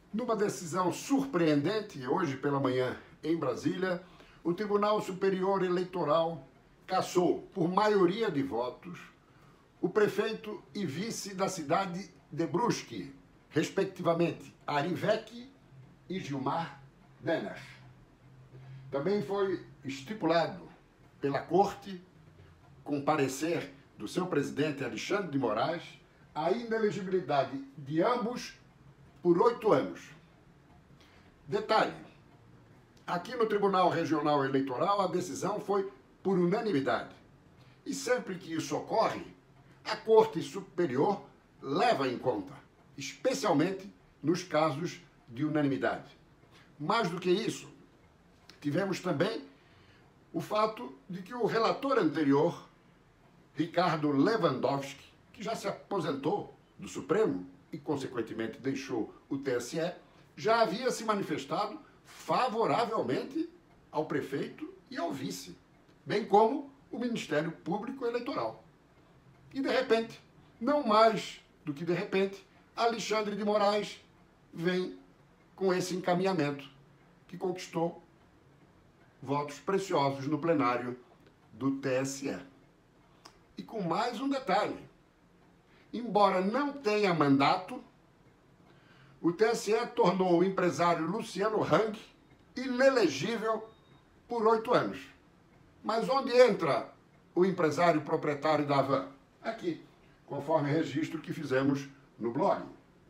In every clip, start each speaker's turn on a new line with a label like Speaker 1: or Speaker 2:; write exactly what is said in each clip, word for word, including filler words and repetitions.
Speaker 1: Numa decisão surpreendente, hoje pela manhã, em Brasília, o Tribunal Superior Eleitoral cassou, por maioria de votos, o prefeito e vice da cidade de Brusque, respectivamente, Ari Vecchi e Gilmar Denner. Também foi estipulado pela Corte, com parecer do seu presidente Alexandre de Moraes, a inelegibilidade de ambos por oito anos. Detalhe, aqui no Tribunal Regional Eleitoral a decisão foi por unanimidade. E sempre que isso ocorre, a Corte Superior leva em conta, especialmente nos casos de unanimidade. Mais do que isso, tivemos também o fato de que o relator anterior, Ricardo Lewandowski, que já se aposentou do Supremo e, consequentemente, deixou o T S E, já havia se manifestado favoravelmente ao prefeito e ao vice, bem como o Ministério Público Eleitoral. E, de repente, não mais do que de repente, Alexandre de Moraes vem com esse encaminhamento que conquistou votos preciosos no plenário do T S E. E com mais um detalhe, embora não tenha mandato, o T S E tornou o empresário Luciano Hang inelegível por oito anos. Mas onde entra o empresário proprietário da Havan? Aqui, conforme registro que fizemos no blog.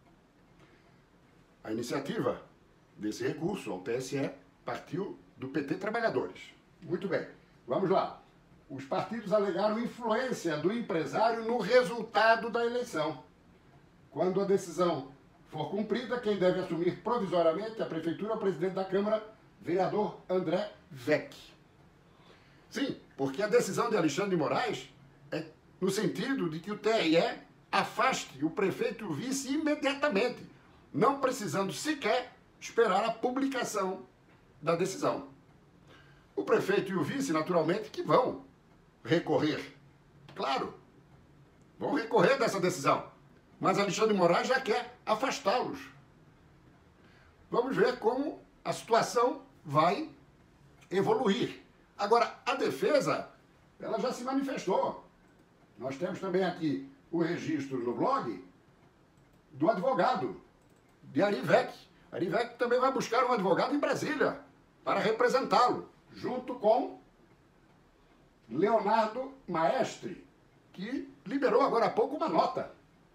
Speaker 1: A iniciativa desse recurso ao T S E partiu do P T Trabalhadores. Muito bem, vamos lá. Os partidos alegaram influência do empresário no resultado da eleição. Quando a decisão for cumprida, quem deve assumir provisoriamente a prefeitura é o presidente da Câmara, vereador André Vecchi. Sim, porque a decisão de Alexandre de Moraes é no sentido de que o T R E afaste o prefeito e o vice imediatamente, não precisando sequer esperar a publicação da decisão. O prefeito e o vice, naturalmente, que vão recorrer. Claro, vão recorrer dessa decisão. Mas Alexandre de Moraes já quer afastá-los. Vamos ver como a situação vai evoluir. Agora, a defesa, ela já se manifestou. Nós temos também aqui o registro no blog do advogado, de Ari Vecchi. Ari Vecchi também vai buscar um advogado em Brasília para representá-lo, junto com Leonardo Maestre, que liberou agora há pouco uma nota,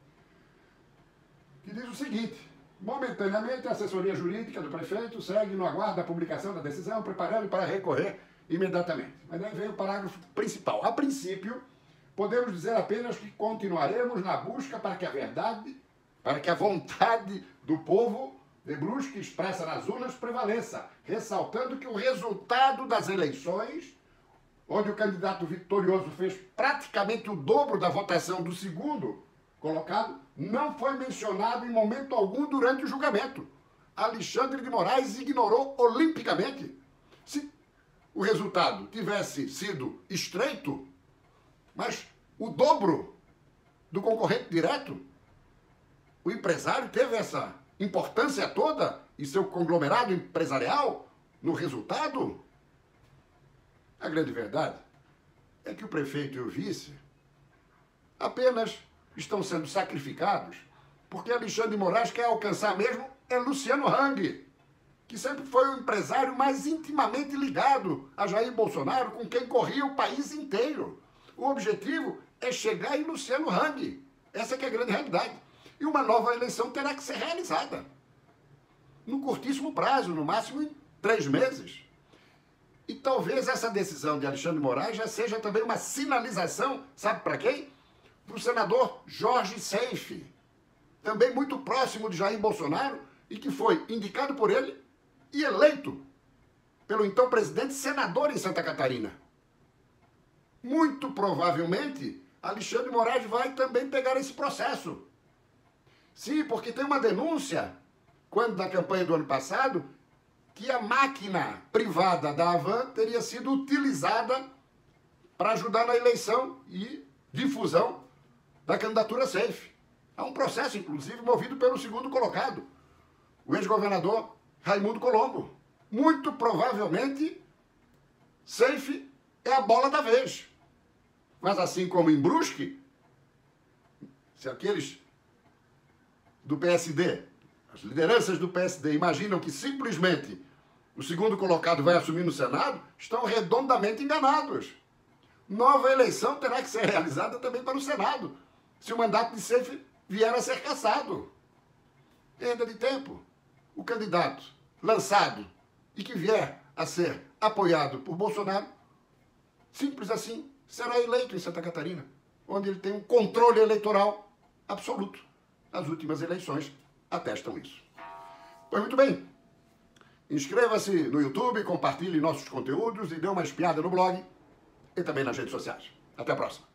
Speaker 1: que diz o seguinte: momentaneamente a assessoria jurídica do prefeito segue no aguardo da publicação da decisão, preparando para recorrer imediatamente. Mas aí vem o parágrafo principal. A princípio, podemos dizer apenas que continuaremos na busca para que a verdade, para que a vontade do povo de Brusque expressa nas urnas prevaleça, ressaltando que o resultado das eleições, onde o candidato vitorioso fez praticamente o dobro da votação do segundo colocado, não foi mencionado em momento algum durante o julgamento. Alexandre de Moraes ignorou olimpicamente. Se o resultado tivesse sido estreito, mas o dobro do concorrente direto, o empresário teve essa importância toda e seu conglomerado empresarial no resultado? A grande verdade é que o prefeito e o vice apenas estão sendo sacrificados porque Alexandre de Moraes quer alcançar mesmo é Luciano Hang, que sempre foi o empresário mais intimamente ligado a Jair Bolsonaro, com quem corria o país inteiro. O objetivo é chegar em Luciano Hang. Essa que é a grande realidade. E uma nova eleição terá que ser realizada no curtíssimo prazo, no máximo em três meses. E talvez essa decisão de Alexandre de Moraes já seja também uma sinalização, sabe para quem? Para o senador Jorge Seife, também muito próximo de Jair Bolsonaro e que foi indicado por ele e eleito pelo então presidente senador em Santa Catarina. Muito provavelmente, Alexandre de Moraes vai também pegar esse processo. Sim, porque tem uma denúncia, quando na campanha do ano passado, que a máquina privada da Havan teria sido utilizada para ajudar na eleição e difusão da candidatura Seife. Há um processo, inclusive, movido pelo segundo colocado, o o ex-governador Raimundo Colombo. Muito provavelmente, Seif é a bola da vez. Mas assim como em Brusque, se aqueles do P S D, as lideranças do P S D imaginam que simplesmente o segundo colocado vai assumir no Senado, estão redondamente enganados. Nova eleição terá que ser realizada também para o Senado, se o mandato de Seif vier a ser cassado. Perda de tempo. O candidato lançado e que vier a ser apoiado por Bolsonaro, simples assim, será eleito em Santa Catarina, onde ele tem um controle eleitoral absoluto. As últimas eleições atestam isso. Pois muito bem, inscreva-se no YouTube, compartilhe nossos conteúdos e dê uma espiada no blog e também nas redes sociais. Até a próxima.